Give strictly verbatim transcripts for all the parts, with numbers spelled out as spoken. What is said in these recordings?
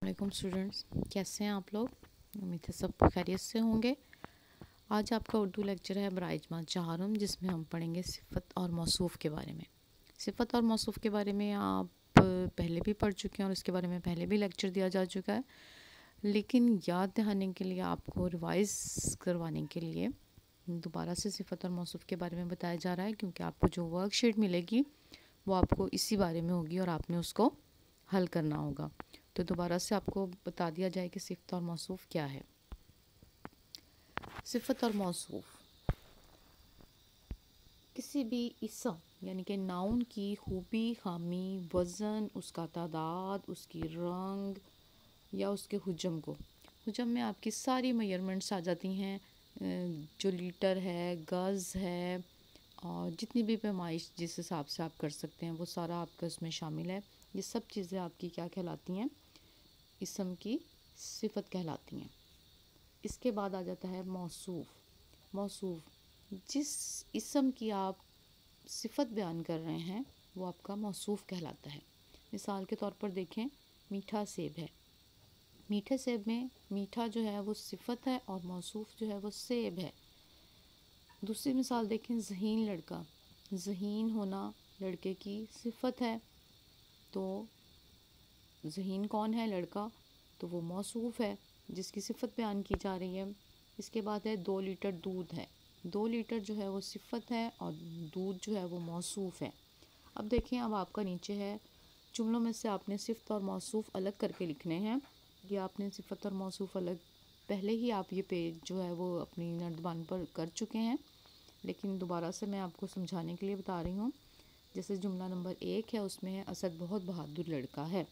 علیکم اسٹوڈنٹس، کیسے ہیں آپ لوگ؟ امید ہے سب خیریت سے ہوں گے۔ آج آپ کا اردو لیکچر ہے برائے اجماع چہارم، جس میں ہم پڑھیں گے صفت اور موصوف کے بارے میں۔ صفت اور موصوف کے بارے میں آپ پہلے بھی پڑھ چکے ہیں اور اس کے بارے میں پہلے بھی لیکچر دیا جا چکا ہے، لیکن یاد دہانے کے لیے، آپ کو ریوائز کروانے کے لیے دوبارہ سے صفت اور موصوف کے بارے میں بتایا جا رہا ہے، کیونکہ آپ کو جو ورک شیٹ ملے گی وہ آپ کو اسی بارے میں ہوگی اور آپ نے اس کو حل کرنا ہوگا۔ تو دوبارہ سے آپ کو بتا دیا جائے کہ صفت اور موصوف کیا ہے۔ صفت اور موصوف کسی بھی اسم یعنی کہ ناؤن کی خوبی، خامی، وزن، اس کا تعداد، اس کی رنگ یا اس کے حجم کو، حجم میں آپ کی ساری میئرمنٹس آ جاتی ہیں، جو لیٹر ہے، گز ہے، اور جتنی بھی پیمائش جس حساب سے آپ کر سکتے ہیں وہ سارا آپ کا اس میں شامل ہے۔ یہ سب چیزیں آپ کی کیا کہلاتی ہیں؟ اسم کی صفت کہلاتی ہیں۔ اس کے بعد آ جاتا ہے موصوف۔ موصوف جس اسم کی آپ صفت بیان کر رہے ہیں وہ آپ کا موصوف کہلاتا ہے۔ مثال کے طور پر دیکھیں، میٹھا سیب ہے۔ میٹھے سیب میں میٹھا جو ہے وہ صفت ہے اور موصوف جو ہے وہ سیب ہے۔ دوسری مثال دیکھیں، ذہین لڑکا۔ ذہین ہونا لڑکے کی صفت ہے، تو ذہین کون ہے؟ لڑکا، تو وہ موصوف ہے جس کی صفت بیان کی جا رہی ہے۔ اس کے بعد ہے دو لیٹر دودھ ہے۔ دو لیٹر جو ہے وہ صفت ہے اور دودھ جو ہے وہ موصوف ہے۔ اب دیکھیں، اب آپ کا نیچے ہے، جملوں میں سے آپ نے صفت اور موصوف الگ کر کے لکھنے ہیں۔ یہ آپ نے صفت اور موصوف الگ پہلے ہی آپ یہ پیج جو ہے وہ اپنی نردبان پر کر چکے ہیں، لیکن دوبارہ سے میں آپ کو سمجھانے کے لیے بتا رہی ہوں۔ جیسے جملہ نمبر ایک ہے، اس میں ہے اسد بہت بہادر لڑکا ہے،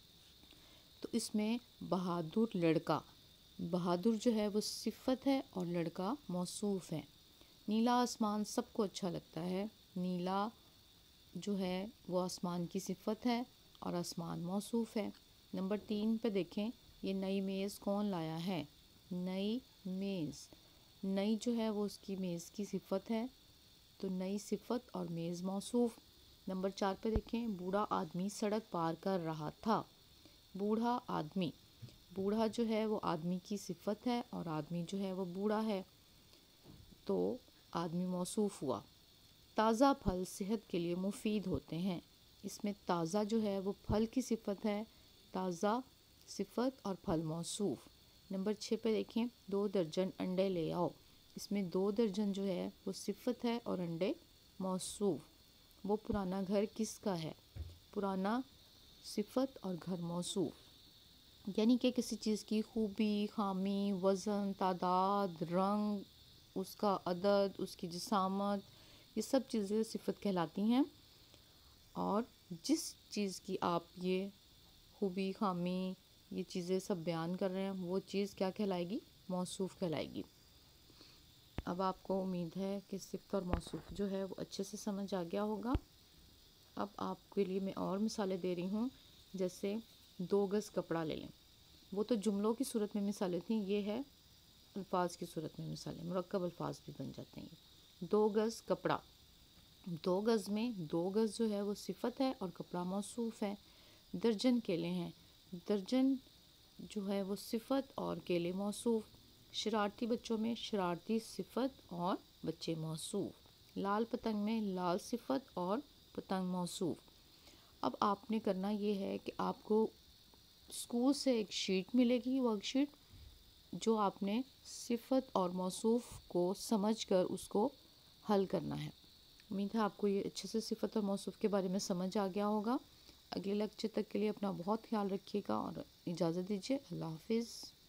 تو اس میں بہادر لڑکا، بہادر جو ہے وہ صفت ہے اور لڑکا موصوف ہے۔ نیلا آسمان سب کو اچھا لگتا ہے۔ نیلا جو ہے وہ آسمان کی صفت ہے اور آسمان موصوف ہے۔ نمبر تین پہ دیکھیں، یہ نئی میز کون لایا ہے؟ نئی میز، نئی جو ہے وہ اس کی میز کی صفت ہے، تو نئی صفت اور میز موصوف۔ نمبر چار پہ دیکھیں، بوڑھا آدمی سڑک پار کر رہا تھا۔ بوڑھا آدمی، بوڑھا جو ہے وہ آدمی کی صفت ہے اور آدمی جو ہے وہ بوڑھا ہے، تو آدمی موصوف ہوا۔ تازہ پھل صحت کے لیے مفید ہوتے ہیں۔ اس میں تازہ جو ہے وہ پھل کی صفت ہے، تازہ صفت اور پھل موصوف۔ نمبر چھ پہ دیکھیں، دو درجن انڈے لے آؤ۔ اس میں دو درجن جو ہے وہ صفت ہے اور انڈے موصوف۔ وہ پرانا گھر کس کا ہے؟ پرانا صفت اور گھر موصوف، یعنی کہ کسی چیز کی خوبی، خامی، وزن، تعداد، رنگ، اس کا عدد، اس کی جسامت، یہ سب چیزیں صفت کہلاتی ہیں، اور جس چیز کی آپ یہ خوبی، خامی، یہ چیزیں سب بیان کر رہے ہیں وہ چیز کیا کہلائے گی؟ موصوف کہلائے گی۔ اب آپ کو امید ہے کہ صفت اور موصوف جو ہے وہ اچھے سے سمجھ آ گیا ہوگا۔ اب آپ کے لیے میں اور مثالیں دے رہی ہوں، جیسے دو گز کپڑا لے لیں۔ وہ تو جملوں کی صورت میں مثالیں تھیں، یہ ہے الفاظ کی صورت میں مثالیں، مرکب الفاظ بھی بن جاتے ہیں۔ دو گز کپڑا، دو گز میں دو گز جو ہے وہ صفت ہے اور کپڑا موصوف ہے۔ درجن کیلے ہیں، درجن جو ہے وہ صفت اور کیلے موصوف۔ شرارتی بچوں میں شرارتی صفت اور بچے موصوف۔ لال پتنگ میں لال صفت اور پتنگ موصوف۔ اب آپ نے کرنا یہ ہے کہ آپ کو اسکول سے ایک شیٹ ملے گی، ورک شیٹ، جو آپ نے صفت اور موصوف کو سمجھ کر اس کو حل کرنا ہے۔ امید ہے آپ کو یہ اچھے سے صفت اور موصوف کے بارے میں سمجھ آ گیا ہوگا۔ اگلے لیکچر تک کے لیے اپنا بہت خیال رکھیے گا اور اجازت دیجیے۔ اللہ حافظ۔